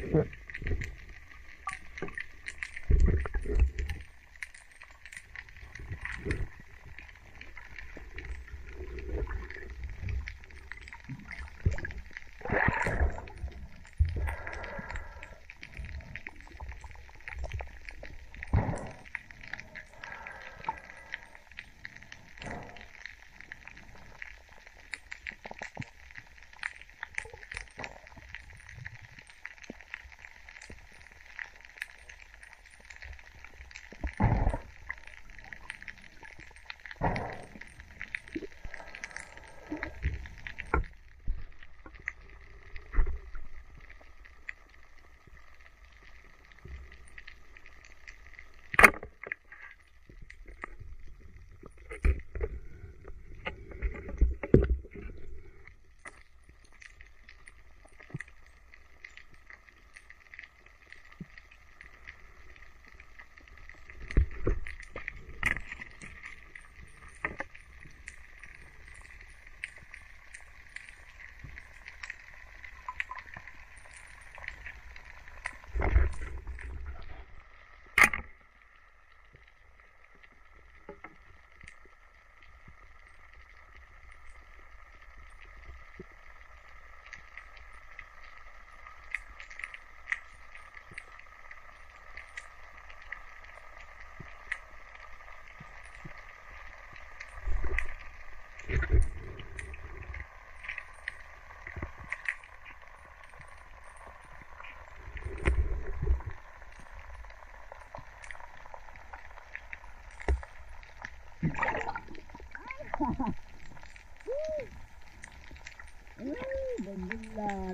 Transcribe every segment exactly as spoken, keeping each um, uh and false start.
Ganyan.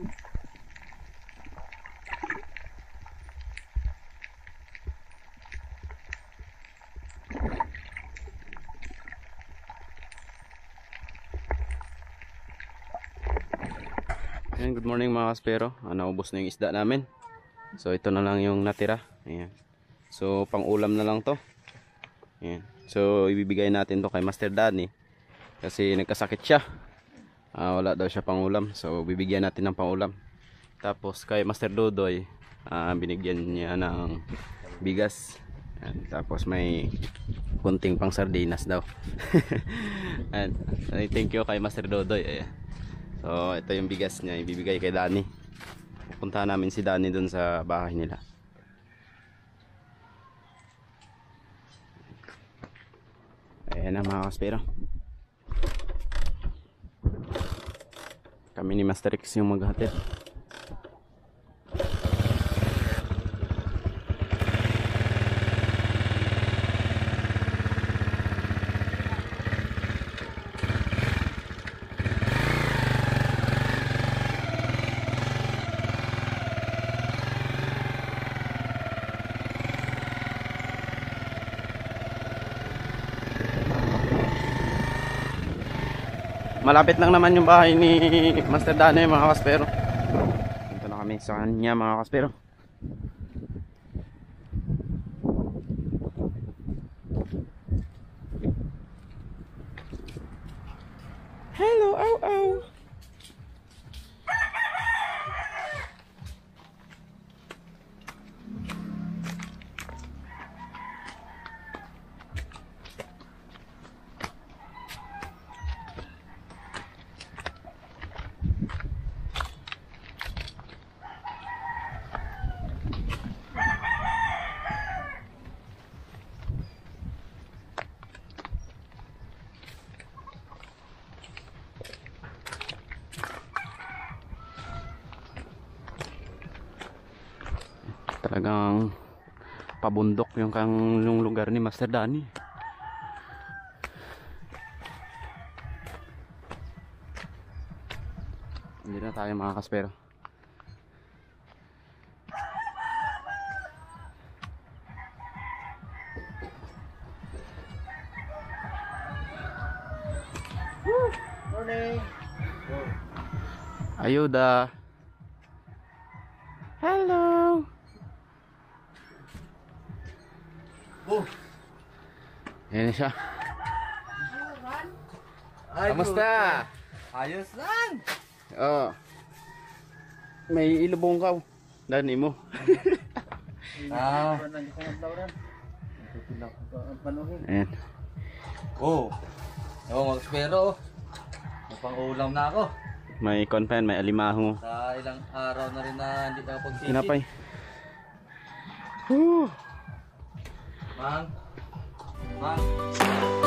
Ayan, good morning mga kaspero. Ah, naubos na yung isda namin. So ito na lang yung natira. Ayan. So pang ulam na lang to. Ayan. So ibibigay natin to kay Master Danny kasi nagkasakit siya. Ah, wala daw siya pang ulam. So bibigyan natin ng pang ulam. Tapos kay Master Dodoy, ah, binigyan niya ng bigas. Ayan. Tapos may kunting pang sardinas daw. Ayan. Thank you kay Master Dodoy. Ayan. So ito yung bigas niya, ibibigay kay Danny. Pupuntahan namin si Danny dun sa bahay nila. Ayan na mga kaspero. Kami ni Master X yung maghatid. Malapit lang naman yung bahay ni Master Danny mga kaspero. Dito na kami sa kanya mga kaspero. Hello, ow ow. Talagang pabundok yung kang yung lugar ni Master Danny. Hindi na tayo mga kaspero. Morning. Ayuda. Hello. Oh. Ayan siya. Ay, Kamusta? Ayos lang. Oh. May ilubong ka. Dani mo. Ah. Ayan. Oh. Oh, mag-spero. Pang-ulam na ako. May confen, may alimaho. Sa ilang araw na rin na hindi ako pagsisid. Tinapay. Woo! Mang. Mang.